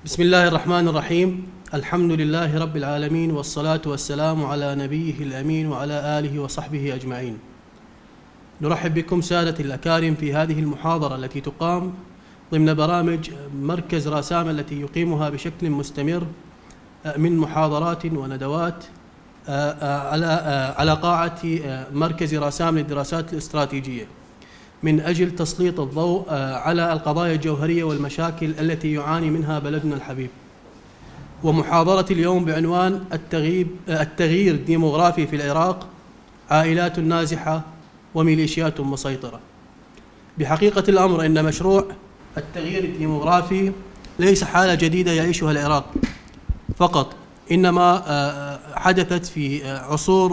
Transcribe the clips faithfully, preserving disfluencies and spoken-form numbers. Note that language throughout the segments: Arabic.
بسم الله الرحمن الرحيم. الحمد لله رب العالمين، والصلاة والسلام على نبيه الأمين وعلى آله وصحبه أجمعين. نرحب بكم سادة الأكارم في هذه المحاضرة التي تقام ضمن برامج مركز راسام التي يقيمها بشكل مستمر من محاضرات وندوات على قاعة مركز راسام للدراسات الاستراتيجية من أجل تسليط الضوء على القضايا الجوهرية والمشاكل التي يعاني منها بلدنا الحبيب. ومحاضرة اليوم بعنوان التغيير الديموغرافي في العراق، عائلات نازحة وميليشيات مسيطرة. بحقيقة الأمر إن مشروع التغيير الديموغرافي ليس حالة جديدة يعيشها العراق فقط، إنما حدثت في عصور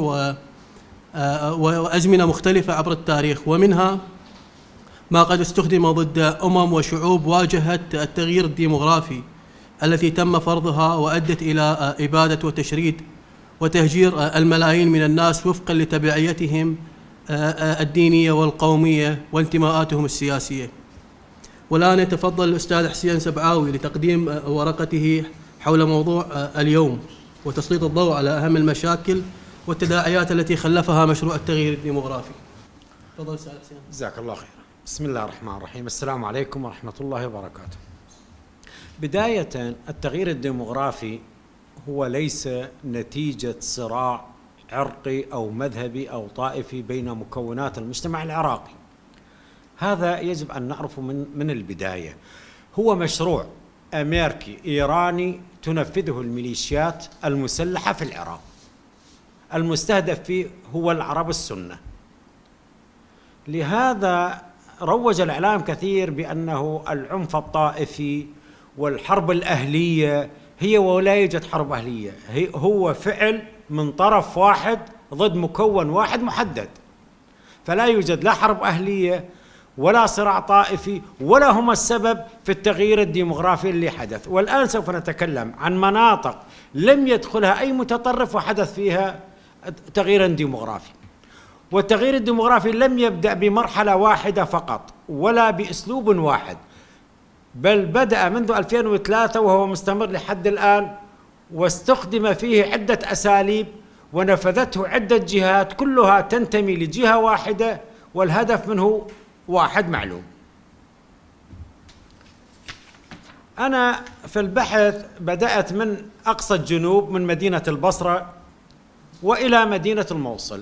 وأزمنة مختلفة عبر التاريخ، ومنها ما قد استخدم ضد أمم وشعوب واجهت التغيير الديموغرافي التي تم فرضها وأدت إلى إبادة وتشريد وتهجير الملايين من الناس وفقا لتبعيتهم الدينية والقومية وانتماءاتهم السياسية. والآن يتفضل الأستاذ حسين سبعاوي لتقديم ورقته حول موضوع اليوم وتسليط الضوء على أهم المشاكل والتداعيات التي خلفها مشروع التغيير الديموغرافي. تفضل أستاذ حسين. جزاك الله خير. بسم الله الرحمن الرحيم. السلام عليكم ورحمة الله وبركاته. بداية، التغيير الديموغرافي هو ليس نتيجة صراع عرقي أو مذهبي أو طائفي بين مكونات المجتمع العراقي. هذا يجب أن نعرفه من من البداية. هو مشروع أمريكي إيراني تنفذه الميليشيات المسلحة في العراق. المستهدف فيه هو العرب السنة. لهذا روج الإعلام كثير بأنه العنف الطائفي والحرب الأهلية هي، ولا يوجد حرب أهلية، هو فعل من طرف واحد ضد مكون واحد محدد، فلا يوجد لا حرب أهلية ولا صراع طائفي، ولا هم السبب في التغيير الديموغرافي اللي حدث. والآن سوف نتكلم عن مناطق لم يدخلها أي متطرف وحدث فيها تغيير ديموغرافي. والتغيير الديموغرافي لم يبدأ بمرحلة واحدة فقط ولا بأسلوب واحد، بل بدأ منذ ألفين وثلاثة وهو مستمر لحد الآن، واستخدم فيه عدة أساليب ونفذته عدة جهات كلها تنتمي لجهة واحدة والهدف منه واحد معلوم. أنا في البحث بدأت من أقصى الجنوب من مدينة البصرة وإلى مدينة الموصل.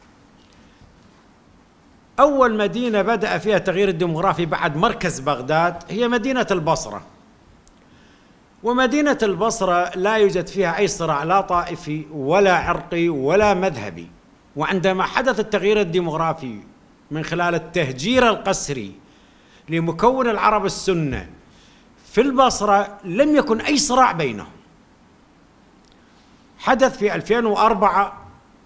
أول مدينة بدأ فيها التغيير الديموغرافي بعد مركز بغداد هي مدينة البصرة. ومدينة البصرة لا يوجد فيها أي صراع لا طائفي ولا عرقي ولا مذهبي. وعندما حدث التغيير الديموغرافي من خلال التهجير القسري لمكون العرب السنة في البصرة لم يكن أي صراع بينهم. حدث في ألفين وأربعة،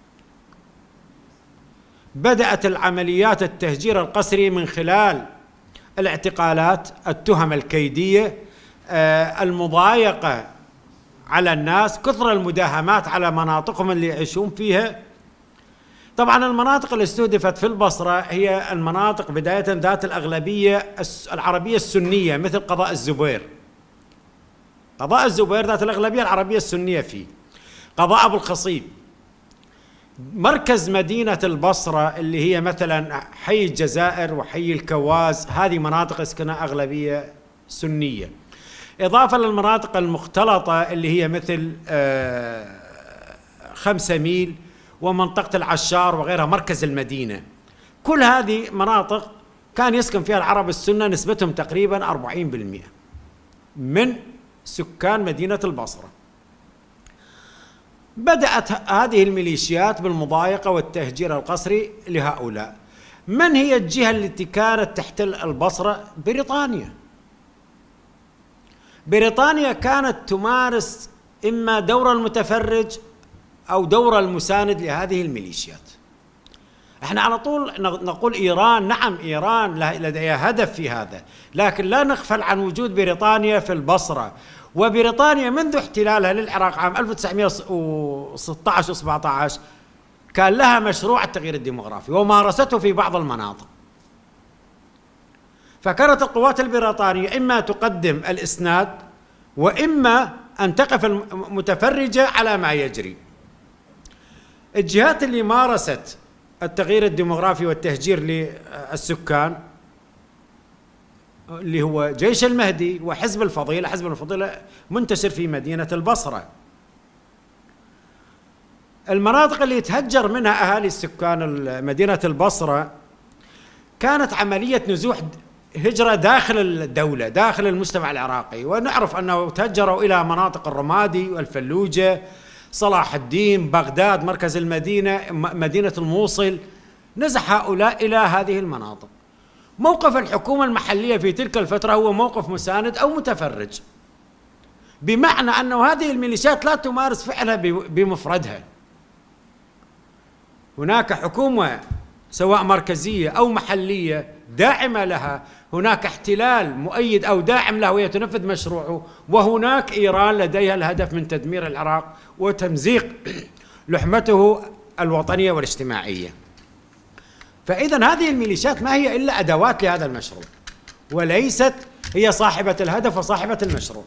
بدأت العمليات التهجير القسري من خلال الاعتقالات، التهم الكيدية، المضايقة على الناس، كثر المداهمات على مناطقهم اللي يعيشون فيها. طبعا المناطق اللي استهدفت في البصرة هي المناطق بداية ذات الأغلبية العربية السنية، مثل قضاء الزبير. قضاء الزبير ذات الأغلبية العربية السنية فيه. قضاء أبو الخصيب. مركز مدينة البصرة اللي هي مثلا حي الجزائر وحي الكواز، هذه مناطق اسكنها أغلبية سنية، إضافة للمناطق المختلطة اللي هي مثل خمسة ميل ومنطقة العشار وغيرها مركز المدينة. كل هذه مناطق كان يسكن فيها العرب السنة، نسبتهم تقريبا أربعين بالمئة من سكان مدينة البصرة. بدأت هذه الميليشيات بالمضايقة والتهجير القسري لهؤلاء. من هي الجهة التي كانت تحتل البصرة؟ بريطانيا. بريطانيا كانت تمارس إما دور المتفرج أو دور المساند لهذه الميليشيات. احنا على طول نقول إيران، نعم إيران لديها هدف في هذا، لكن لا نغفل عن وجود بريطانيا في البصرة. وبريطانيا منذ احتلالها للعراق عام ألف وتسعمئة وستة عشر وسبعة عشر كان لها مشروع التغيير الديموغرافي ومارسته في بعض المناطق. فكانت القوات البريطانية إما تقدم الإسناد وإما أن تقف متفرجة على ما يجري. الجهات اللي مارست التغيير الديموغرافي والتهجير للسكان اللي هو جيش المهدي وحزب الفضيلة. حزب الفضيلة منتشر في مدينة البصرة. المناطق اللي يتهجر منها أهالي السكان مدينة البصرة كانت عملية نزوح هجرة داخل الدولة، داخل المجتمع العراقي، ونعرف أنه تهجروا إلى مناطق الرمادي والفلوجة، صلاح الدين، بغداد مركز المدينة، مدينة الموصل. نزح هؤلاء إلى هذه المناطق. موقف الحكومة المحلية في تلك الفترة هو موقف مساند أو متفرج، بمعنى أن هذه الميليشيات لا تمارس فعلها بمفردها. هناك حكومة سواء مركزية أو محلية داعمة لها، هناك احتلال مؤيد أو داعم له وهي تنفذ مشروعه، وهناك إيران لديها الهدف من تدمير العراق وتمزيق لحمته الوطنية والاجتماعية. فإذا هذه الميليشيات ما هي إلا أدوات لهذا المشروع، وليست هي صاحبة الهدف وصاحبة المشروع.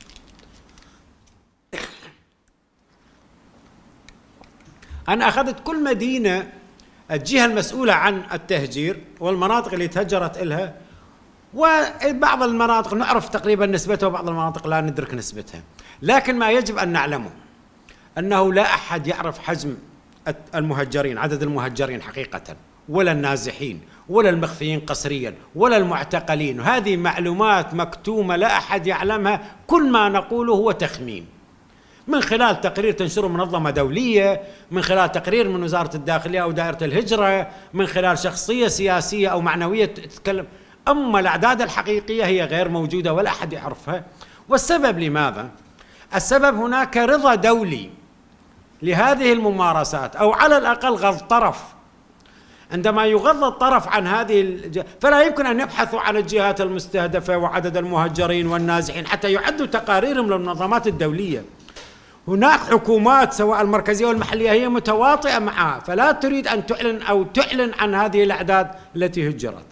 أنا أخذت كل مدينة الجهة المسؤولة عن التهجير والمناطق اللي تهجرت إلها، وبعض المناطق نعرف تقريبا نسبتها وبعض المناطق لا ندرك نسبتها. لكن ما يجب أن نعلمه أنه لا أحد يعرف حجم المهجرين، عدد المهجرين حقيقة، ولا النازحين، ولا المخفيين قسريا، ولا المعتقلين. هذه معلومات مكتومة لا أحد يعلمها. كل ما نقوله هو تخمين من خلال تقرير تنشره منظمة دولية، من خلال تقرير من وزارة الداخلية أو دائرة الهجرة، من خلال شخصية سياسية أو معنوية تتكلم. أما الأعداد الحقيقية هي غير موجودة ولا أحد يعرفها. والسبب لماذا؟ السبب هناك رضا دولي لهذه الممارسات، أو على الأقل غض طرف. عندما يغض الطرف عن هذه الج... فلا يمكن أن يبحثوا عن الجهات المستهدفة وعدد المهجرين والنازحين حتى يعدوا تقاريرهم للمنظمات الدولية. هناك حكومات سواء المركزية والمحلية هي متواطئة معها، فلا تريد أن تعلن أو تعلن عن هذه الأعداد التي هجرت.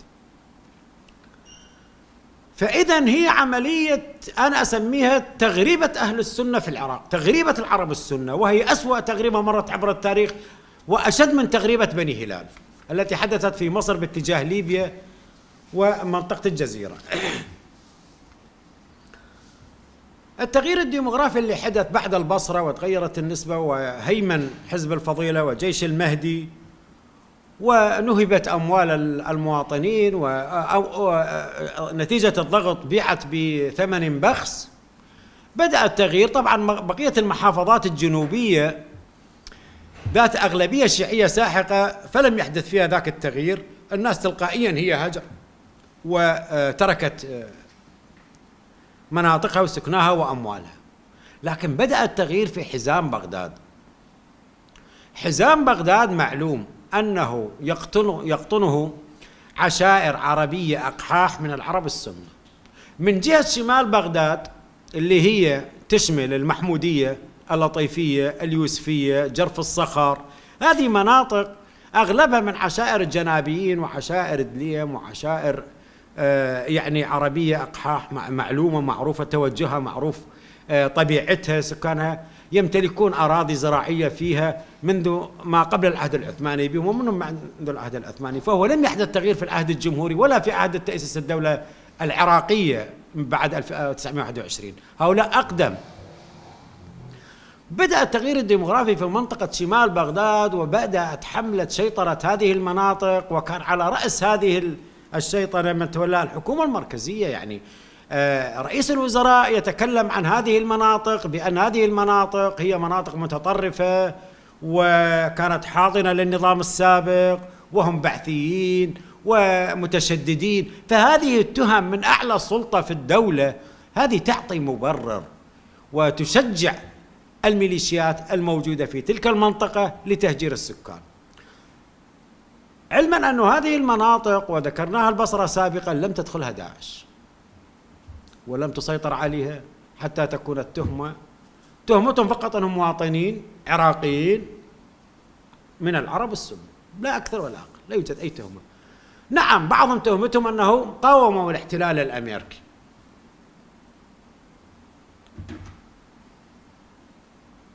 فإذا هي عملية أنا أسميها تغريبة أهل السنة في العراق، تغريبة العرب السنة، وهي أسوأ تغريبة مرت عبر التاريخ، وأشد من تغريبة بني هلال التي حدثت في مصر باتجاه ليبيا ومنطقة الجزيرة. التغيير الديموغرافي اللي حدث بعد البصرة وتغيرت النسبة وهيمن حزب الفضيلة وجيش المهدي ونهبت أموال المواطنين، ونتيجة الضغط بيعت بثمن بخس. بدأ التغيير. طبعا بقية المحافظات الجنوبية ذات أغلبية شيعية ساحقة فلم يحدث فيها ذاك التغيير، الناس تلقائيا هي هجر وتركت مناطقها وسكناها وأموالها. لكن بدأ التغيير في حزام بغداد. حزام بغداد معلوم أنه يقطن يقطنه عشائر عربية أقحاح من العرب السنة. من جهة شمال بغداد اللي هي تشمل المحمودية، اللطيفية، اليوسفية، جرف الصخر، هذه مناطق أغلبها من عشائر الجنابيين وعشائر دليم وعشائر آه يعني عربية أقحاح معلومة معروفة توجهها معروف، آه طبيعتها، سكانها يمتلكون أراضي زراعية فيها منذ ما قبل العهد العثماني بهم ومنذ منذ العهد العثماني. فهو لم يحدث تغيير في العهد الجمهوري ولا في عهد تأسيس الدولة العراقية من بعد ألف وتسعمائة وواحد وعشرين، هؤلاء أقدم. بدأ التغيير الديموغرافي في منطقة شمال بغداد، وبدأت حملة شيطرة هذه المناطق، وكان على رأس هذه الشيطنة من تولاها الحكومة المركزية. يعني رئيس الوزراء يتكلم عن هذه المناطق بأن هذه المناطق هي مناطق متطرفة وكانت حاضنة للنظام السابق وهم بعثيين ومتشددين. فهذه التهم من أعلى سلطة في الدولة هذه تعطي مبرر وتشجع الميليشيات الموجودة في تلك المنطقة لتهجير السكان، علما أن هذه المناطق وذكرناها البصرة سابقا لم تدخلها داعش ولم تسيطر عليها حتى تكون التهمة تهمتهم فقط أنهم مواطنين عراقيين من العرب السنة، لا أكثر ولا أقل، لا يوجد أي تهمة. نعم بعضهم تهمتهم أنه قاوموا الاحتلال الأمريكي،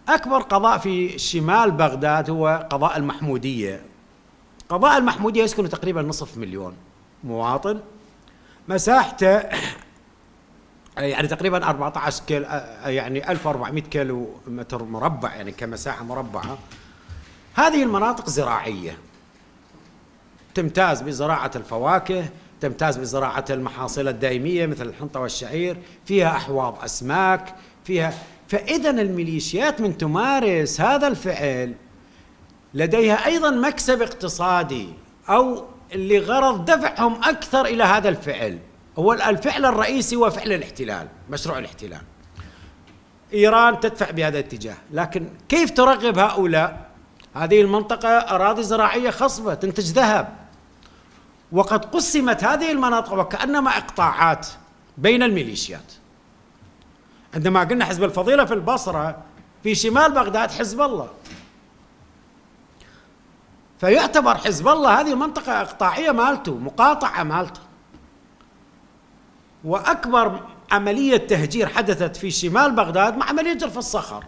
أكبر قضاء في شمال بغداد هو قضاء المحمودية. قضاء المحمودية يسكن تقريبا نصف مليون مواطن، مساحته يعني تقريبا أربعة عشر كيلو، يعني ألف وأربعمائة كيلو متر مربع، يعني كمساحة مربعة. هذه المناطق زراعية تمتاز بزراعة الفواكه، تمتاز بزراعة المحاصيل الدائمية مثل الحنطة والشعير، فيها أحواض أسماك، فيها. فإذا الميليشيات من تمارس هذا الفعل لديها أيضا مكسب اقتصادي أو لغرض دفعهم أكثر إلى هذا الفعل. هو الفعل الرئيسي هو فعل الاحتلال، مشروع الاحتلال. إيران تدفع بهذا الاتجاه، لكن كيف ترغب هؤلاء؟ هذه المنطقة أراضي زراعية خصبة تنتج ذهب، وقد قسمت هذه المناطق وكأنما إقطاعات بين الميليشيات. عندما قلنا حزب الفضيلة في البصرة، في شمال بغداد حزب الله، فيعتبر حزب الله هذه منطقة إقطاعية مالته، مقاطعة مالته. وأكبر عملية تهجير حدثت في شمال بغداد مع عملية جرف الصخر.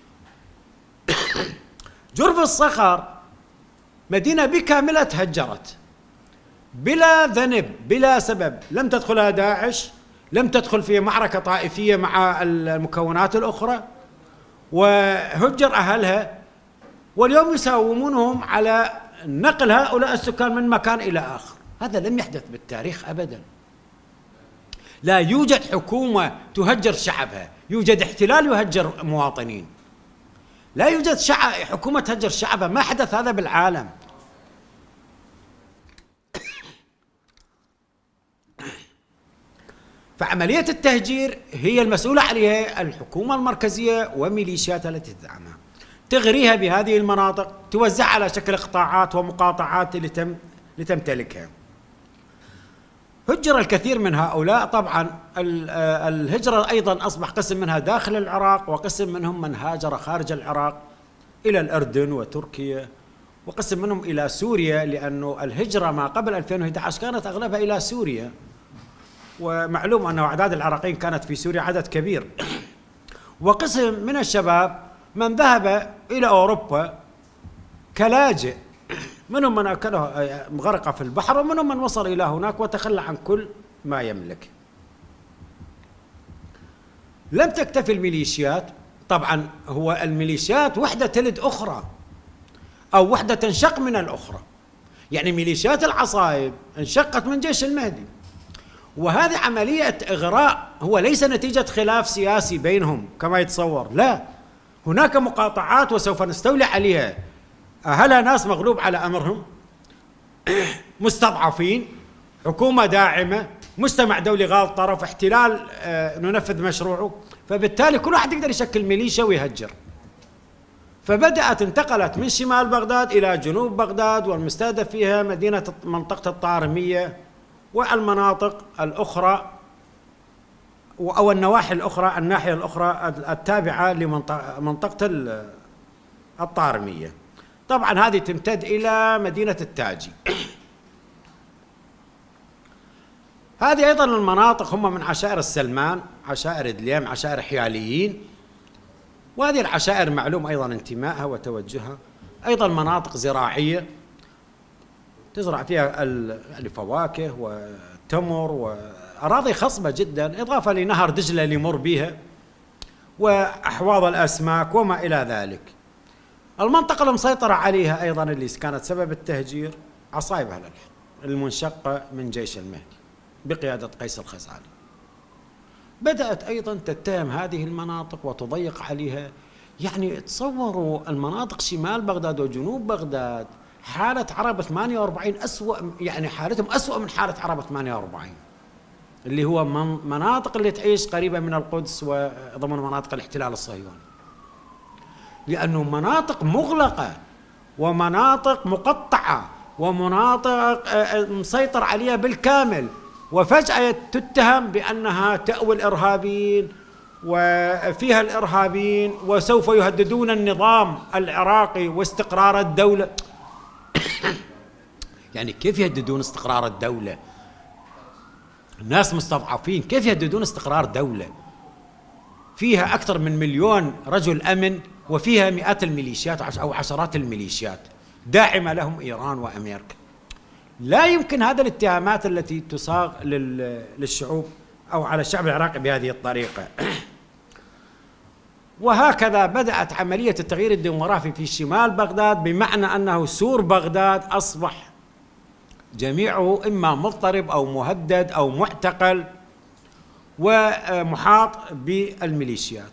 جرف الصخر مدينة بكاملها تهجرت بلا ذنب بلا سبب، لم تدخلها داعش، لم تدخل في معركة طائفية مع المكونات الأخرى، وهجر أهلها، واليوم يساومونهم على نقل هؤلاء السكان من مكان إلى آخر. هذا لم يحدث بالتاريخ أبدا. لا يوجد حكومة تهجر شعبها، يوجد احتلال يهجر مواطنين. لا يوجد شعب حكومة تهجر شعبها، ما حدث هذا بالعالم. فعملية التهجير هي المسؤولة عليها الحكومة المركزية وميليشياتها التي تدعمها، تغريها بهذه المناطق، توزع على شكل إقطاعات ومقاطعات لتم لتمتلكها. هجر الكثير من هؤلاء. طبعا الهجرة أيضا أصبح قسم منها داخل العراق، وقسم منهم من هاجر خارج العراق إلى الأردن وتركيا، وقسم منهم إلى سوريا، لأنه الهجرة ما قبل ألفين وأحد عشر كانت أغلبها إلى سوريا، ومعلوم أن أعداد العراقيين كانت في سوريا عدد كبير. وقسم من الشباب من ذهب إلى أوروبا كلاجئ، منهم من أكله مغرقة في البحر، ومنهم من وصل إلى هناك وتخلى عن كل ما يملك. لم تكتفي الميليشيات. طبعا هو الميليشيات وحدة تلد أخرى أو وحدة تنشق من الأخرى، يعني ميليشيات العصائب انشقت من جيش المهدي، وهذه عملية إغراء، هو ليس نتيجة خلاف سياسي بينهم كما يتصور، لا، هناك مقاطعات وسوف نستولي عليها. أهلها ناس مغلوب على أمرهم، مستضعفين، حكومة داعمة، مجتمع دولي غاض طرف، احتلال آه ننفذ مشروعه، فبالتالي كل واحد يقدر يشكل ميليشيا ويهجر. فبدأت انتقلت من شمال بغداد إلى جنوب بغداد، والمستهدف فيها مدينة منطقة الطارمية والمناطق الأخرى أو النواحي الأخرى، الناحية الأخرى التابعة لمنطقة الطارمية. طبعا هذه تمتد إلى مدينة التاجي. هذه أيضا المناطق هم من عشائر السلمان، عشائر دليم، عشائر حياليين، وهذه العشائر معلوم أيضا انتمائها وتوجهها. أيضا مناطق زراعية تزرع فيها الفواكه والتمر، وأراضي خصبة جدا، إضافة لنهر دجلة اللي يمر بها، وأحواض الأسماك وما إلى ذلك. المنطقة المسيطرة عليها أيضا اللي كانت سبب التهجير عصائب أهل الحق المنشقة من جيش المهدي بقيادة قيس الخزعلي. بدأت أيضا تتهم هذه المناطق وتضيق عليها. يعني تصوروا المناطق شمال بغداد وجنوب بغداد، حالة عرب ثمانية وأربعين أسوأ، يعني حالتهم أسوأ من حالة عرب ثمانية وأربعين، اللي هو مناطق اللي تعيش قريبة من القدس وضمن مناطق الاحتلال الصهيوني، لأنه مناطق مغلقة ومناطق مقطعة ومناطق مسيطر عليها بالكامل، وفجأة تتهم بأنها تأوي الإرهابيين وفيها الإرهابيين وسوف يهددون النظام العراقي واستقرار الدولة. يعني كيف يهددون استقرار الدولة؟ الناس مستضعفين، كيف يهددون استقرار دولة؟ فيها أكثر من مليون رجل أمن، وفيها مئات الميليشيات أو عشرات الميليشيات داعمة لهم إيران وأمريكا. لا يمكن هذا الاتهامات التي تصاغ للشعوب أو على الشعب العراقي بهذه الطريقة. وهكذا بدأت عملية التغيير الديموغرافي في شمال بغداد، بمعنى أنه سور بغداد أصبح جميعه إما مضطرب أو مهدد أو معتقل ومحاط بالميليشيات.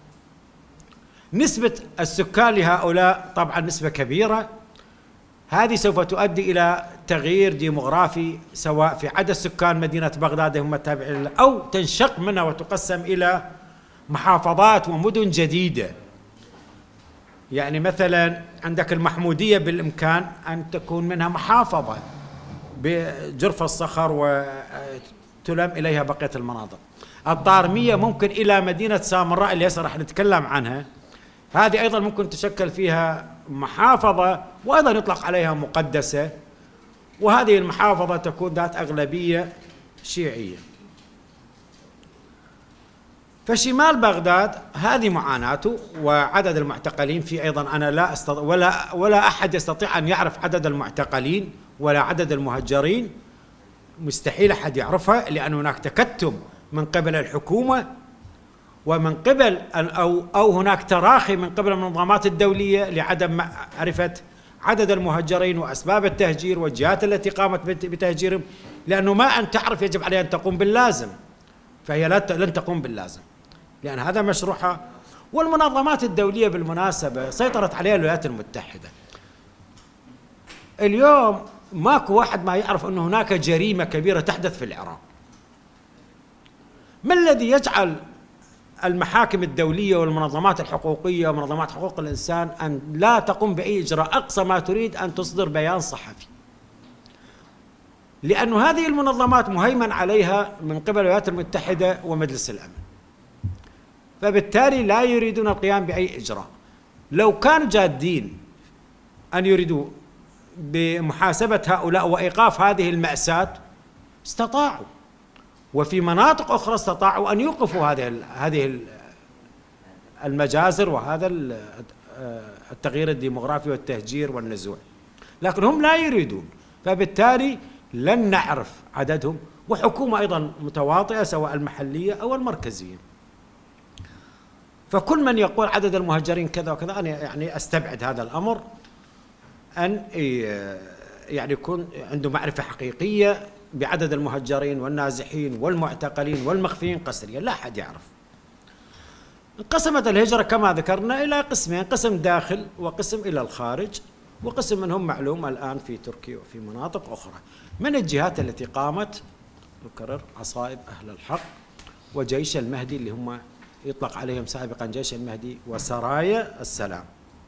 نسبة السكان لهؤلاء طبعا نسبة كبيرة، هذه سوف تؤدي إلى تغيير ديموغرافي سواء في عدد سكان مدينة بغداد هم التابعين أو تنشق منها وتقسم إلى محافظات ومدن جديدة. يعني مثلا عندك المحمودية بالإمكان أن تكون منها محافظة بجرف الصخر وتلم إليها بقية المناطق. الطارمية ممكن إلى مدينة سامراء اللي هسه راح نتكلم عنها، هذه أيضا ممكن تشكل فيها محافظة وأيضا يطلق عليها مقدسة، وهذه المحافظة تكون ذات أغلبية شيعية. فشمال بغداد هذه معاناته، وعدد المعتقلين فيه أيضا أنا لا أستطيع ولا ولا أحد يستطيع أن يعرف عدد المعتقلين ولا عدد المهجرين، مستحيل أحد يعرفها، لأن هناك تكتم من قبل الحكومة ومن قبل أو أو هناك تراخي من قبل المنظمات الدولية لعدم معرفة عدد المهجرين وأسباب التهجير والجهات التي قامت بتهجيرهم، لأنه ما أن تعرف يجب عليها أن تقوم باللازم، فهي لن تقوم باللازم لأن هذا مشروعها. والمنظمات الدولية بالمناسبة سيطرت عليها الولايات المتحدة. اليوم ماكو واحد ما يعرف أن هناك جريمة كبيرة تحدث في العراق. ما الذي يجعل المحاكم الدولية والمنظمات الحقوقية ومنظمات حقوق الإنسان أن لا تقوم بأي إجراء أقصى ما تريد أن تصدر بيان صحفي؟ لأن هذه المنظمات مهيمن عليها من قبل الولايات المتحدة ومجلس الأمن، فبالتالي لا يريدون القيام بأي إجراء. لو كانوا جادين أن يريدوا بمحاسبة هؤلاء وإيقاف هذه المأساة استطاعوا، وفي مناطق أخرى استطاعوا أن يوقفوا هذه هذه المجازر وهذا التغيير الديموغرافي والتهجير والنزوع، لكن هم لا يريدون، فبالتالي لن نعرف عددهم، وحكومة أيضا متواطئة سواء المحلية أو المركزية. فكل من يقول عدد المهجرين كذا وكذا أنا يعني أستبعد هذا الأمر، أن يعني يكون عنده معرفة حقيقية بعدد المهجرين والنازحين والمعتقلين والمخفيين قسريا، لا أحد يعرف. انقسمت الهجرة كما ذكرنا إلى قسمين، قسم داخل وقسم إلى الخارج، وقسم منهم معلوم الآن في تركيا وفي مناطق أخرى. من الجهات التي قامت نكرر عصائب أهل الحق وجيش المهدي اللي هم يطلق عليهم سابقا جيش المهدي وسرايا السلام.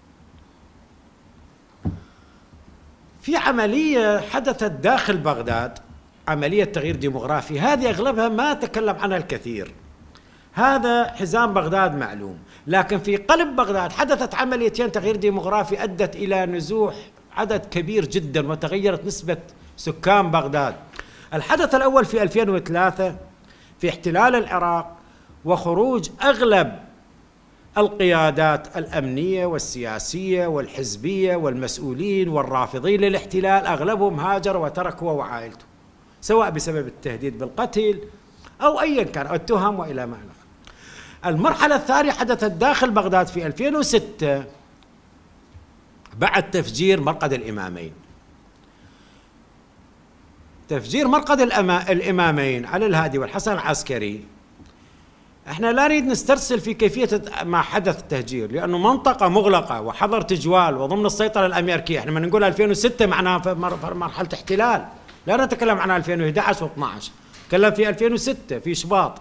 في عملية حدثت داخل بغداد، عملية تغيير ديموغرافي، هذه أغلبها ما تكلم عنها الكثير. هذا حزام بغداد معلوم، لكن في قلب بغداد حدثت عمليتين تغيير ديموغرافي أدت إلى نزوح عدد كبير جدا وتغيرت نسبة سكان بغداد. الحدث الأول في ألفين وثلاثة في احتلال العراق وخروج أغلب القيادات الأمنية والسياسية والحزبية والمسؤولين والرافضين للاحتلال، أغلبهم هاجر وترك هو وعائلته، سواء بسبب التهديد بالقتل أو أيا كان التهم وإلى ما إلى. المرحلة الثانية حدثت داخل بغداد في ألفين وستة بعد تفجير مرقد الإمامين. تفجير مرقد الإمامين علي الهادي والحسن العسكري، احنا لا نريد نسترسل في كيفية ما حدث التهجير، لأنه منطقة مغلقة وحظر تجوال وضمن السيطرة الأمريكية. احنا من نقول ألفين وستة معناها مرحلة احتلال، لا نتكلم عن ألفين وأحد عشر و اثني عشر، نتكلم في ألفين وستة في شباط.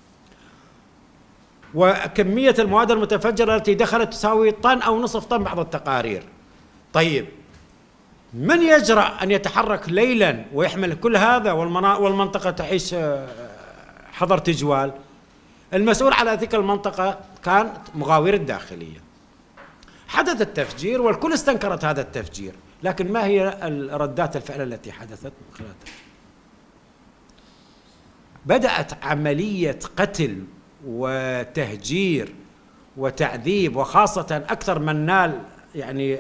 وكمية المواد المتفجرة التي دخلت تساوي طن أو نصف طن بعض التقارير. طيب من يجرأ أن يتحرك ليلا ويحمل كل هذا والمنطقة تعيش حظر تجوال؟ المسؤول على تلك المنطقة كانت مغاورة الداخلية. حدث التفجير والكل استنكرت هذا التفجير، لكن ما هي ردات الفعل التي حدثت من خلال التفجير؟ بدأت عملية قتل وتهجير وتعذيب، وخاصة أكثر من نال يعني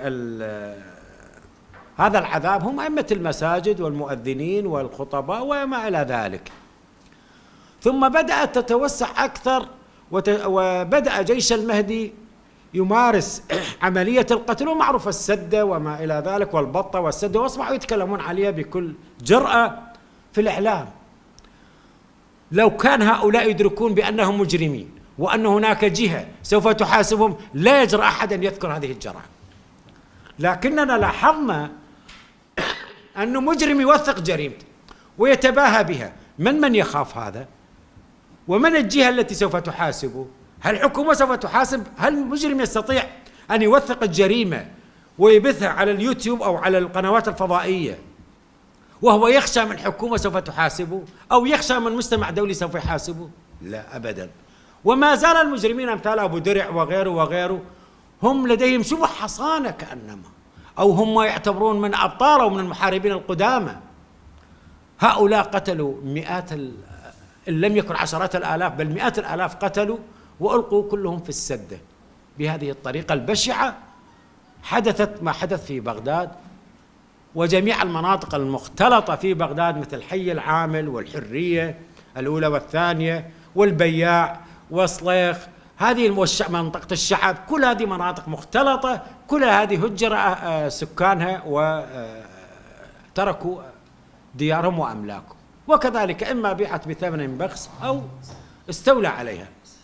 هذا العذاب هم أئمة المساجد والمؤذنين والخطباء وما إلى ذلك. ثم بدأت تتوسع أكثر، وبدأ جيش المهدي يمارس عملية القتل، ومعروف السدة وما إلى ذلك والبطة والسدة، وأصبحوا يتكلمون عليها بكل جرأة في الإعلام. لو كان هؤلاء يدركون بأنهم مجرمين وأن هناك جهة سوف تحاسبهم لا يجرأ أحد أن يذكر هذه الجرائم، لكننا لاحظنا أنه مجرم يوثق جريمته ويتباهى بها. من من يخاف هذا؟ ومن الجهة التي سوف تحاسبه؟ هل الحكومة سوف تحاسب؟ هل المجرم يستطيع أن يوثق الجريمة ويبثها على اليوتيوب أو على القنوات الفضائية وهو يخشى من الحكومة سوف تحاسبه، أو يخشى من مجتمع دولي سوف يحاسبه؟ لا أبدا. وما زال المجرمين أمثال أبو درع وغيره وغيره هم لديهم شبه حصانة كأنما، أو هم يعتبرون من أبطال أو من المحاربين القدامى. هؤلاء قتلوا مئات إن لم يكن عشرات الآلاف بل مئات الآلاف قتلوا، وألقوا كلهم في السدة بهذه الطريقة البشعة. حدثت ما حدث في بغداد وجميع المناطق المختلطة في بغداد مثل حي العامل والحرية الأولى والثانية والبياع وصليخ، هذه منطقة الشعب، كل هذه مناطق مختلطة، كل هذه هجر سكانها وتركوا ديارهم وأملاكهم، وكذلك إما بيعت بثمن بخس أو استولى عليها.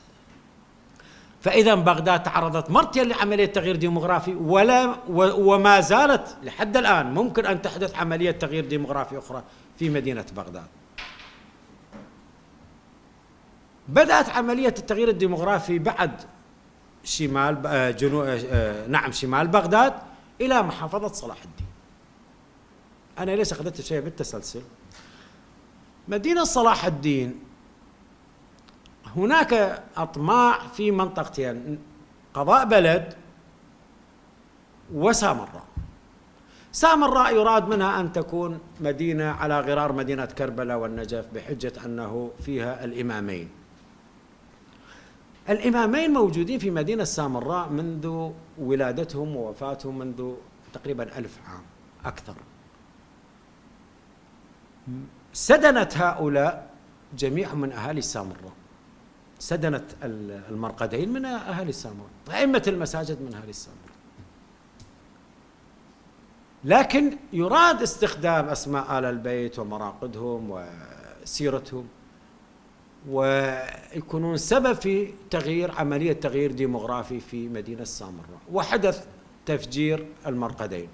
فإذا بغداد تعرضت مرتين لعملية تغيير ديموغرافي، ولا وما زالت لحد الآن ممكن أن تحدث عملية تغيير ديموغرافي أخرى في مدينة بغداد. بدأت عملية التغيير الديموغرافي بعد شمال جنوب نعم شمال بغداد إلى محافظة صلاح الدين. أنا ليش أخذت شيء بالتسلسل؟ مدينة صلاح الدين هناك أطماع في منطقتين، قضاء بلد وسامراء. سامراء يراد منها أن تكون مدينة على غرار مدينة كربلاء والنجف بحجة أنه فيها الإمامين. الإمامين موجودين في مدينة سامراء منذ ولادتهم ووفاتهم منذ تقريبا ألف عام أكثر. سدنت هؤلاء جميعهم من أهالي سامراء، سدنت المرقدين من أهالي سامراء، أئمة المساجد من أهالي سامراء. لكن يراد استخدام أسماء آل البيت ومراقدهم وسيرتهم ويكونون سبب في تغيير عملية تغيير ديموغرافي في مدينة سامراء، وحدث تفجير المرقدين.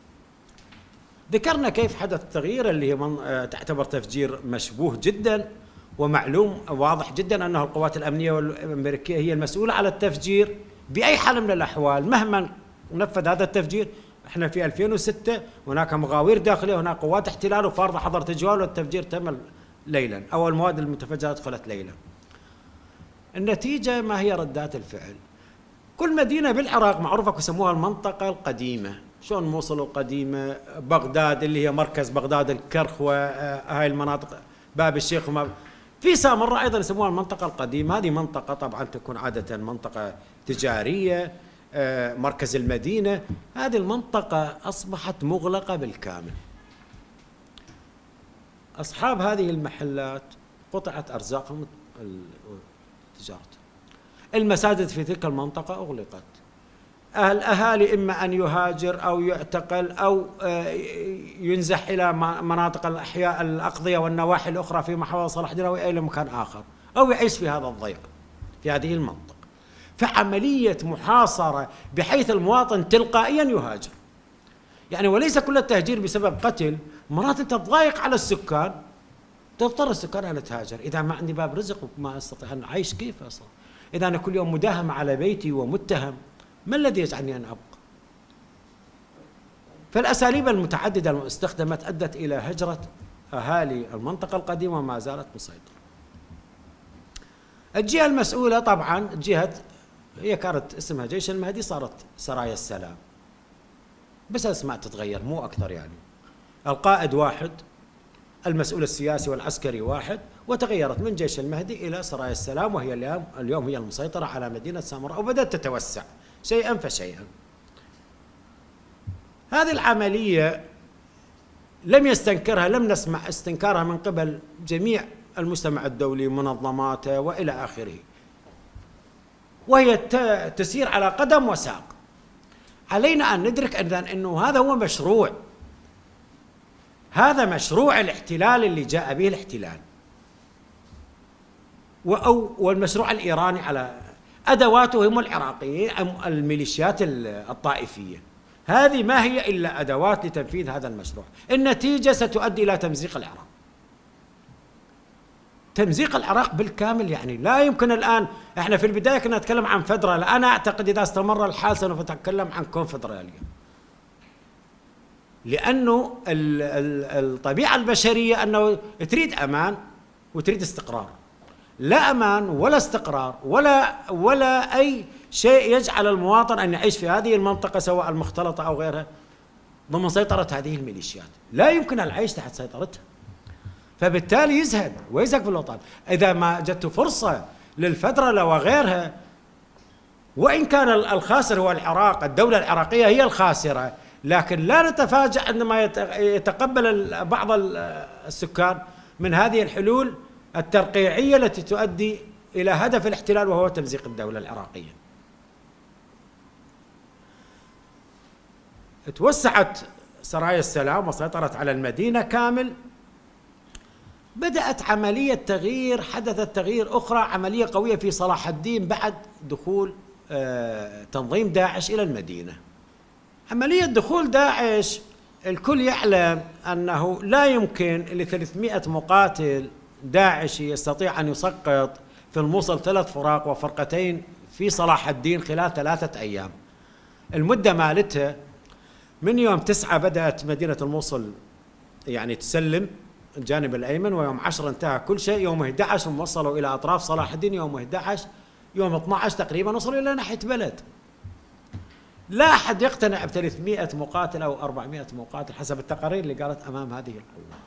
ذكرنا كيف حدث التغيير اللي هي تعتبر تفجير مشبوه جدا، ومعلوم واضح جدا أنه القوات الأمنية والأمريكية هي المسؤولة على التفجير بأي حال من الأحوال مهما نفذ هذا التفجير. احنا في ألفين وستة هناك مغاوير داخلية، هناك قوات احتلال وفارضة حظر تجوال، والتفجير تم ليلا أو المواد المتفجرة دخلت ليلا. النتيجة ما هي ردات الفعل؟ كل مدينة بالعراق معروفة يسموها المنطقة القديمة. شلون موصل القديمة؟ بغداد اللي هي مركز بغداد، الكرخ وهاي المناطق، باب الشيخ وما. في سامراء أيضا يسموها المنطقة القديمة. هذه منطقة طبعا تكون عادة منطقة تجارية، مركز المدينة. هذه المنطقة أصبحت مغلقة بالكامل. أصحاب هذه المحلات قطعت أرزاقهم وتجارتهم. المساجد في تلك المنطقة أغلقت. الأهالي إما أن يهاجر أو يعتقل أو ينزح إلى مناطق الأحياء الأقضية والنواحي الأخرى في محافظة صلاح الدين أو إلى مكان آخر، أو يعيش في هذا الضيق في هذه المنطقة. فعملية محاصرة بحيث المواطن تلقائيا يهاجر. يعني وليس كل التهجير بسبب قتل، مرات أنت تضايق على السكان تضطر السكان أن تهاجر. إذا ما عندي باب رزق وما أستطيع أن أعيش كيف أصلا؟ إذا أنا كل يوم مداهم على بيتي ومتهم، ما الذي يجعلني أن أبقى؟ فالأساليب المتعددة المستخدمة أدت إلى هجرة أهالي المنطقة القديمة وما زالت مسيطرة. الجهة المسؤولة طبعا جهة هي كانت اسمها جيش المهدي، صارت سرايا السلام، بس أسماء تتغير مو أكثر. يعني القائد واحد المسؤول السياسي والعسكري واحد، وتغيرت من جيش المهدي إلى سرايا السلام، وهي اليوم اليوم هي المسيطرة على مدينة سامراء، وبدأت تتوسع شيئا فشيئا. هذه العملية لم يستنكرها، لم نسمع استنكارها من قبل جميع المجتمع الدولي، منظماته وإلى آخره، وهي تسير على قدم وساق. علينا أن ندرك أيضا أنه هذا هو مشروع، هذا مشروع الاحتلال اللي جاء به الاحتلال، والمشروع الإيراني على أدواته هم العراقيين، الميليشيات الطائفية. هذه ما هي إلا أدوات لتنفيذ هذا المشروع. النتيجة ستؤدي إلى تمزيق العراق، تمزيق العراق بالكامل. يعني لا يمكن الآن، احنا في البداية كنا نتكلم عن فدرالية، أنا أعتقد إذا استمر الحال سوف نتكلم عن كونفدرالية، لأنه الطبيعة البشرية أنه تريد أمان وتريد استقرار، لا أمان ولا استقرار ولا ولا أي شيء يجعل المواطن أن يعيش في هذه المنطقة سواء المختلطة أو غيرها ضمن سيطرة هذه الميليشيات. لا يمكن العيش تحت سيطرتها، فبالتالي يزهد ويزهق في الوطن. إذا ما جدت فرصة للفدرالة وغيرها، وإن كان الخاسر هو العراق، الدولة العراقية هي الخاسرة، لكن لا نتفاجأ عندما يتقبل بعض السكان من هذه الحلول الترقيعية التي تؤدي إلى هدف الاحتلال، وهو تمزيق الدولة العراقية. توسعت سرايا السلام وسيطرت على المدينة كامل. بدأت عملية تغيير، حدثت تغيير أخرى، عملية قوية في صلاح الدين بعد دخول تنظيم داعش إلى المدينة. عملية دخول داعش الكل يعلم أنه لا يمكن لثلاثمائة مقاتل داعشي يستطيع أن يسقط في الموصل ثلاث فراق وفرقتين في صلاح الدين خلال ثلاثة أيام. المدة مالتها من يوم تسعة بدأت مدينة الموصل يعني تسلم الجانب الأيمن، ويوم عشرة انتهى كل شيء، يوم أحد عشر وصلوا إلى أطراف صلاح الدين، يوم أحد عشر يوم اثني عشر تقريبا وصلوا إلى ناحية بلد. لا أحد يقتنع ب ثلاثمائة مقاتل أو أربعمائة مقاتل حسب التقارير اللي قالت أمام هذه القوة.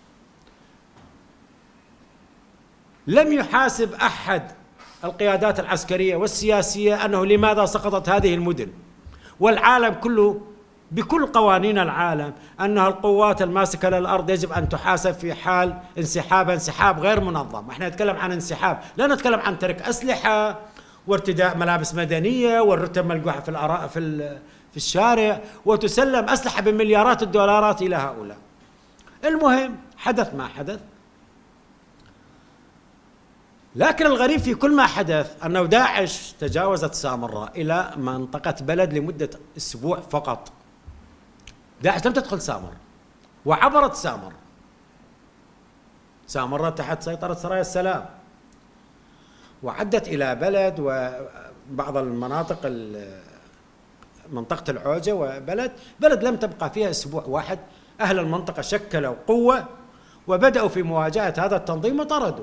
لم يحاسب أحد القيادات العسكرية والسياسية أنه لماذا سقطت هذه المدن، والعالم كله بكل قوانين العالم أنها القوات الماسكة للأرض يجب أن تحاسب في حال انسحاب انسحاب غير منظم. احنا نتكلم عن انسحاب، لا نتكلم عن ترك أسلحة وارتداء ملابس مدنية والرتب ملقوحة في الأراء في في الشارع وتسلم أسلحة بمليارات الدولارات إلى هؤلاء. المهم حدث ما حدث، لكن الغريب في كل ما حدث أنه داعش تجاوزت سامراء إلى منطقة بلد لمدة أسبوع فقط. داعش لم تدخل سامر وعبرت سامر، سامراء تحت سيطرة سرايا السلام، وعدت إلى بلد وبعض المناطق منطقة العوجة وبلد بلد لم تبقى فيها أسبوع واحد. أهل المنطقة شكلوا قوة وبدأوا في مواجهة هذا التنظيم وطردوا.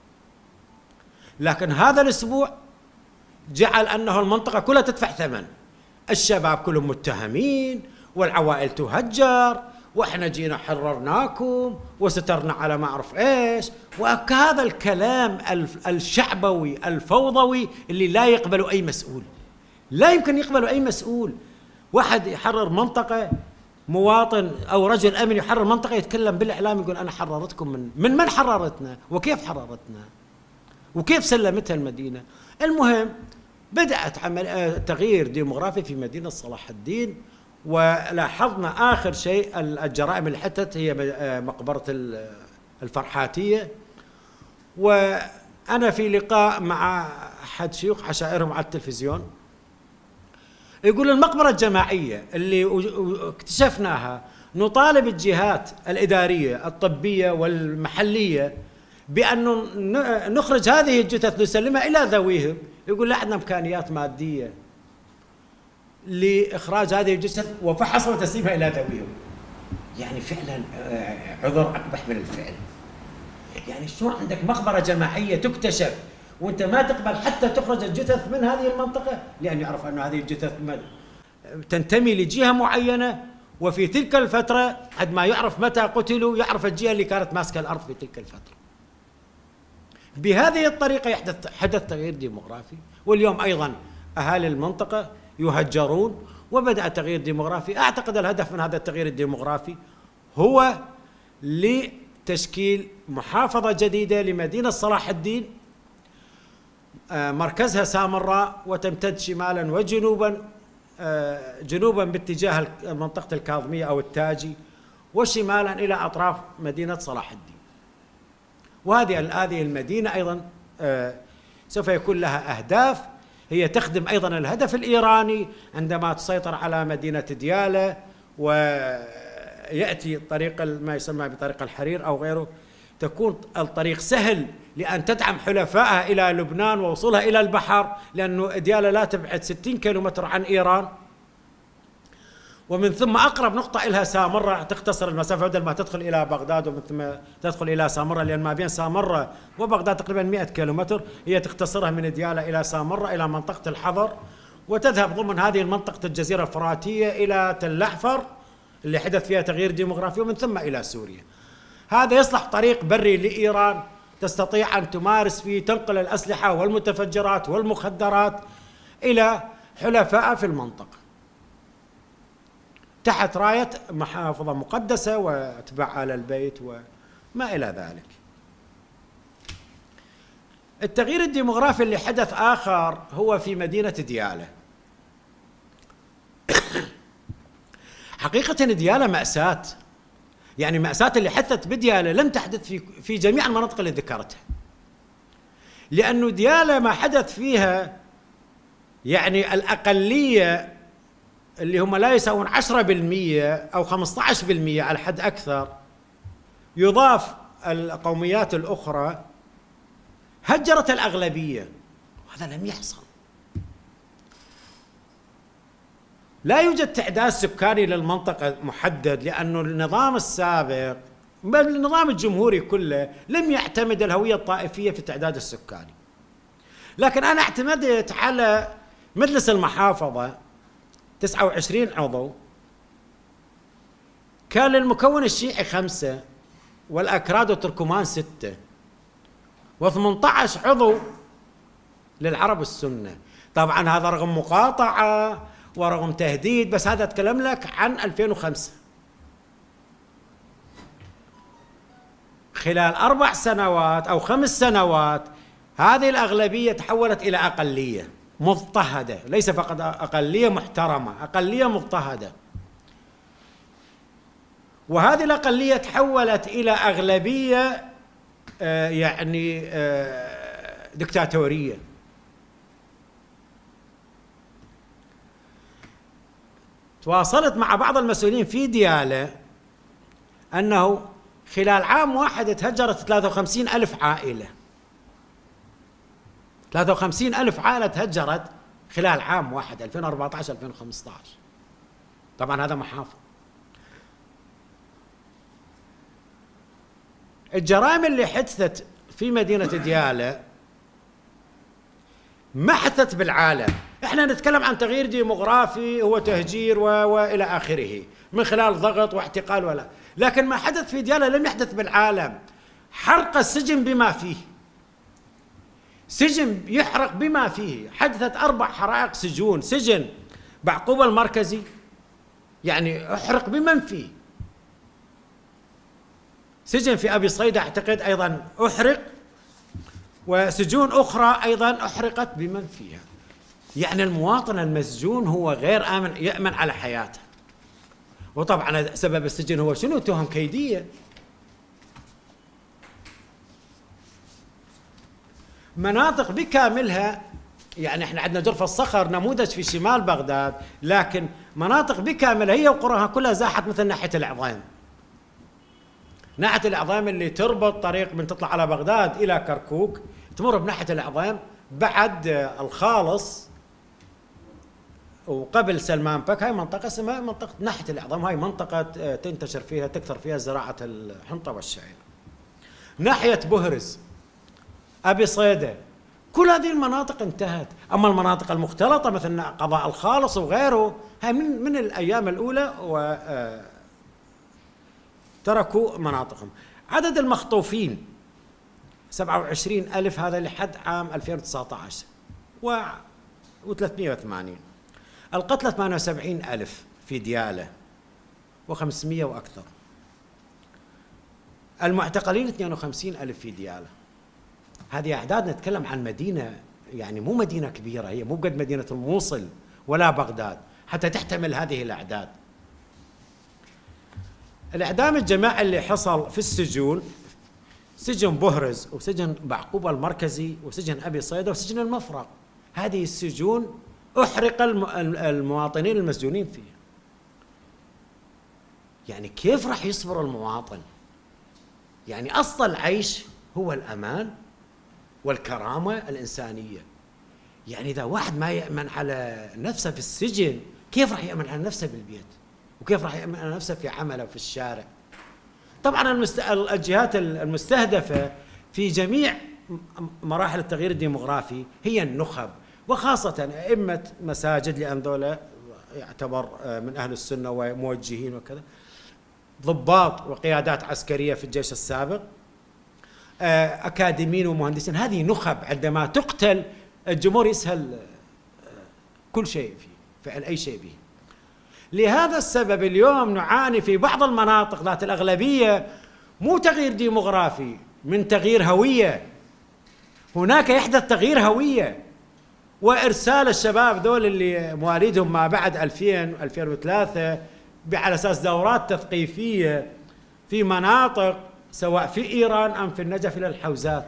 لكن هذا الأسبوع جعل أنه المنطقة كلها تدفع ثمن، الشباب كلهم متهمين والعوائل تهجر، وإحنا جينا حررناكم وسترنا على ما أعرف إيش، وهذا الكلام الشعبوي الفوضوي اللي لا يقبل أي مسؤول، لا يمكن يقبل أي مسؤول. واحد يحرر منطقة، مواطن أو رجل أمن يحرر منطقة، يتكلم بالإعلام يقول أنا حررتكم من من من حررتنا وكيف حررتنا وكيف سلمتها المدينة. المهم بدأت عمل تغيير ديموغرافي في مدينة صلاح الدين، ولاحظنا آخر شيء الجرائم اللي حدثت هي مقبرة الفرحاتية. وأنا في لقاء مع أحد شيوخ عشائرهم على التلفزيون يقول المقبرة الجماعية اللي اكتشفناها نطالب الجهات الإدارية الطبية والمحلية بأن نخرج هذه الجثث نسلمها إلى ذويهم، يقول لا عندنا إمكانيات مادية لإخراج هذه الجثث وفحص وتسليمها إلى ذويهم. يعني فعلا عذر أقبح من الفعل. يعني شو عندك مقبرة جماعية تكتشف وأنت ما تقبل حتى تخرج الجثث من هذه المنطقة، لأن يعرف أن هذه الجثث تنتمي لجهة معينة وفي تلك الفترة حد ما يعرف متى قتلوا يعرف الجهة اللي كانت ماسكة الأرض في تلك الفترة. بهذه الطريقة يحدث حدث تغيير ديموغرافي، واليوم أيضا أهالي المنطقة يهجرون وبدأ تغيير ديموغرافي. أعتقد الهدف من هذا التغيير الديموغرافي هو لتشكيل محافظة جديدة لمدينة صلاح الدين مركزها سامراء وتمتد شمالا وجنوبا، جنوبا باتجاه منطقة الكاظمية أو التاجي، وشمالا إلى أطراف مدينة صلاح الدين. وهذه هذه المدينة أيضا سوف يكون لها أهداف، هي تخدم أيضا الهدف الإيراني عندما تسيطر على مدينة ديالى ويأتي طريق ما يسمى بطريق الحرير أو غيره، تكون الطريق سهل لأن تدعم حلفائها إلى لبنان ووصولها إلى البحر، لأنه ديالى لا تبعد ستين كيلومتر عن إيران، ومن ثم أقرب نقطة إلها سامراء تختصر المسافة بدل ما تدخل إلى بغداد ومن ثم تدخل إلى سامراء، لأن ما بين سامراء وبغداد تقريبا مئة كيلومتر، هي تختصرها من ديالى إلى سامراء إلى منطقة الحضر، وتذهب ضمن هذه المنطقة الجزيرة الفراتية إلى تل أحفر اللي حدث فيها تغيير ديموغرافي، ومن ثم إلى سوريا. هذا يصلح طريق بري لإيران تستطيع أن تمارس فيه تنقل الأسلحة والمتفجرات والمخدرات إلى حلفاء في المنطقة تحت راية محافظة مقدسة واتباع آل البيت وما إلى ذلك. التغيير الديموغرافي اللي حدث آخر هو في مدينة ديالى. حقيقة ديالى مأساة، يعني مأساة اللي حدثت بديالى لم تحدث في في جميع المناطق اللي ذكرتها، لأنه ديالى ما حدث فيها يعني الأقلية اللي هم لا يساوون عشرة بالمئة أو خمسة عشر بالمئة على حد أكثر، يضاف القوميات الأخرى، هجرت الأغلبية، وهذا لم يحصل. لا يوجد تعداد سكاني للمنطقة محدد، لأنه النظام السابق بل النظام الجمهوري كله لم يعتمد الهوية الطائفية في التعداد السكاني. لكن أنا اعتمدت على مجلس المحافظة تسعة وعشرين عضو، كان للمكون الشيعي خمسة والأكراد والتركمان ستة، وثمانية عشر عضو للعرب السنة. طبعا هذا رغم مقاطعة ورغم تهديد، بس هذا أتكلم لك عن ألفين وخمسة. خلال أربع سنوات أو خمس سنوات هذه الأغلبية تحولت إلى أقلية مضطهدة، ليس فقط أقلية محترمة، أقلية مضطهدة. وهذه الأقلية تحولت إلى أغلبية آه يعني آه دكتاتورية. تواصلت مع بعض المسؤولين في ديالى أنه خلال عام واحد تهجرت ثلاثة وخمسين ألف عائلة، ثلاثة وخمسين ألف عائلة تهجرت خلال عام واحد ألفين وأربعة عشر ألفين وخمسة عشر. طبعا هذا محافظ. الجرائم اللي حدثت في مدينة ديالى ما حدثت بالعالم. احنا نتكلم عن تغيير ديموغرافي هو تهجير و... والى اخره من خلال ضغط واعتقال ولا، لكن ما حدث في ديالى لم يحدث بالعالم. حرق السجن بما فيه، سجن يحرق بما فيه. حدثت اربع حرائق سجون، سجن بعقوبة المركزي يعني احرق بمن فيه، سجن في ابي صيدة اعتقد ايضا احرق، وسجون اخرى ايضا احرقت بمن فيها. يعني المواطن المسجون هو غير آمن، يأمن على حياته. وطبعا سبب السجن هو شنو؟ تهم كيدية. مناطق بكاملها، يعني احنا عندنا جرف الصخر نموذج في شمال بغداد، لكن مناطق بكاملها هي وقراها كلها زاحت مثل ناحية العظام. ناحية العظام اللي تربط طريق من تطلع على بغداد إلى كركوك تمر بناحية العظام، بعد الخالص وقبل سلمان بك هاي منطقة اسمها منطقة ناحية العظام، هاي منطقة تنتشر فيها تكثر فيها زراعة الحنطة والشعير. ناحية بهرز، أبي صيدة، كل هذه المناطق انتهت. أما المناطق المختلطة مثل قضاء الخالص وغيره هاي من من الأيام الأولى وتركوا مناطقهم. عدد المخطوفين سبعة وعشرين ألف هذا لحد عام ألفين وتسعة عشر وثلاثمئة وثمانين. القتلى ثمانية وسبعين ألف في ديالى وخمسمئة وأكثر. المعتقلين اثنين وخمسين ألف في ديالى. هذه أعداد نتكلم عن مدينة يعني مو مدينة كبيرة، هي مو قد مدينة الموصل ولا بغداد حتى تحتمل هذه الأعداد. الإعدام الجماعي اللي حصل في السجون، سجن بهرز وسجن بعقوبة المركزي وسجن أبي صيدة وسجن المفرق، هذه السجون أحرق المواطنين المسجونين فيها. يعني كيف راح يصبر المواطن؟ يعني أصل العيش هو الأمان والكرامة الإنسانية. يعني إذا واحد ما يأمن على نفسه في السجن، كيف راح يأمن على نفسه بالبيت؟ وكيف راح يأمن على نفسه في عمله في الشارع؟ طبعا المست... الجهات المستهدفة في جميع مراحل التغيير الديمغرافي هي النخب، وخاصة أئمة مساجد، لأن ذولا يعتبر من أهل السنة وموجهين وكذا، ضباط وقيادات عسكرية في الجيش السابق، أكاديميين ومهندسين. هذه نخب عندما تقتل الجمهور يسهل كل شيء فيه، فعل أي شيء به. لهذا السبب اليوم نعاني في بعض المناطق ذات الأغلبية مو تغيير ديمغرافي، من تغيير هوية. هناك يحدث تغيير هوية وإرسال الشباب ذول اللي مواليدهم ما بعد ألفين ألفين وثلاثة على أساس دورات تثقيفية في مناطق سواء في إيران أم في النجف إلى الحوزات.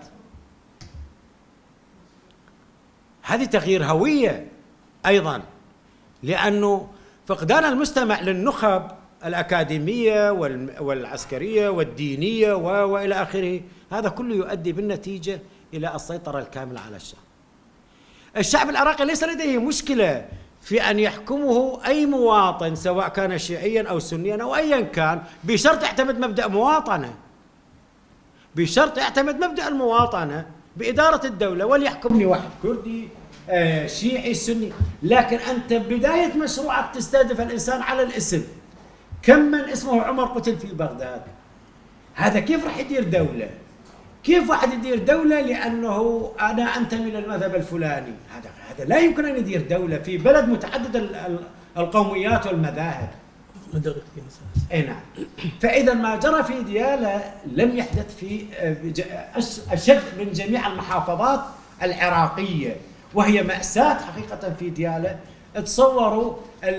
هذه تغيير هوية أيضا، لأنه فقدان المستمع للنخب الأكاديمية والعسكرية والدينية وإلى آخره، هذا كله يؤدي بالنتيجة إلى السيطرة الكاملة على الشعب. الشعب العراقي ليس لديه مشكلة في أن يحكمه أي مواطن سواء كان شيعيا أو سنيا أو أيا كان، بشرط يعتمد مبدأ مواطنة، بشرط يعتمد مبدأ المواطنة بإدارة الدولة، وليحكمني واحد كردي آه شيعي سني. لكن أنت بداية مشروعك تستهدف الإنسان على الاسم. كم من اسمه عمر قتل في بغداد؟ هذا كيف راح يدير دولة؟ كيف واحد يدير دولة لأنه أنا أنتمي للمذهب الفلاني؟ هذا هذا لا يمكن أن يدير دولة في بلد متعدد القوميات والمذاهب. اي نعم. فإذا ما جرى في ديالى لم يحدث في أشد من جميع المحافظات العراقية، وهي مأساة حقيقة في ديالى. تصوروا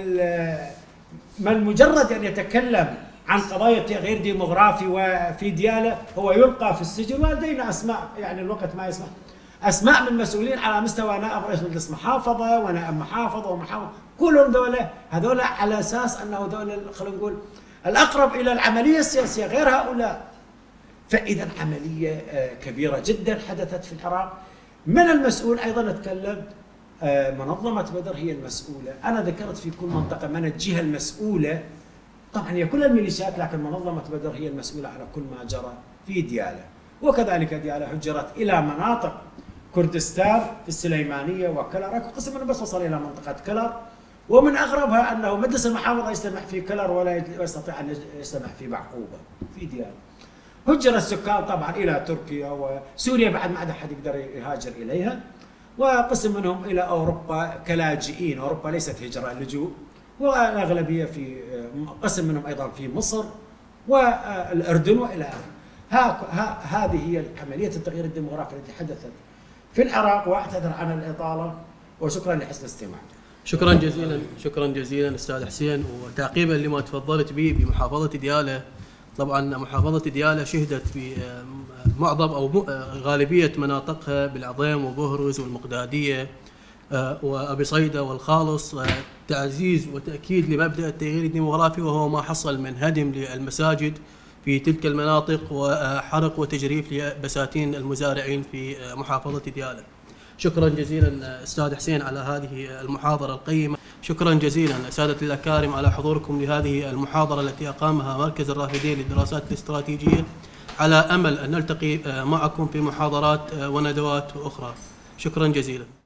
من مجرد أن يتكلم عن قضايا تغيير ديمغرافي وفي ديالى هو يلقى في السجن، ولدينا أسماء يعني الوقت ما يسمح، أسماء من مسؤولين على مستوى نائب رئيس مجلس محافظة ونائب محافظة ومحافظة، كلهم ذولا هذولا على أساس أنه ذولا خلينا نقول الأقرب إلى العملية السياسية غير هؤلاء. فإذا عملية كبيرة جدا حدثت في العراق. من المسؤول أيضا نتكلم منظمة بدر هي المسؤولة. أنا ذكرت في كل منطقة من الجهة المسؤولة، طبعا هي كل الميليشيات، لكن منظمة بدر هي المسؤولة على كل ما جرى في ديالى. وكذلك ديالى هجرت إلى مناطق كردستان في السليمانية وكلر، قسم منه بس وصل إلى منطقة كلر، ومن أغربها أنه مجلس المحافظة يجتمع في كلر ولا يستطيع أن يجتمع في بعقوبة في ديالى. هجر السكان طبعا إلى تركيا وسوريا، بعد ما عاد أحد يقدر يهاجر إليها، وقسم منهم إلى أوروبا كلاجئين. أوروبا ليست هجرة، اللجوء، والأغلبية في قسم منهم أيضا في مصر والأردن وإلى آخره. هذه هي عملية التغيير الديمغرافي التي حدثت في العراق، وأعتذر عن الإطالة وشكرا لحسن الاستماع. شكرا جزيلا، شكرا جزيلا أستاذ حسين. وتعقيبا لما تفضلت به بمحافظة ديالى، طبعا محافظة ديالى شهدت في معظم أو غالبية مناطقها بالعظيم وبهرز والمقدادية وأبي صيدة والخالص تعزيز وتأكيد لمبدأ التغيير الديمغرافي، وهو ما حصل من هدم للمساجد في تلك المناطق وحرق وتجريف لبساتين المزارعين في محافظة ديالى. شكرا جزيلا أستاذ حسين على هذه المحاضرة القيمة. شكرا جزيلا سادة الأكارم على حضوركم لهذه المحاضرة التي أقامها مركز الرافدين للدراسات الاستراتيجية، على أمل أن نلتقي معكم في محاضرات وندوات أخرى. شكرا جزيلا.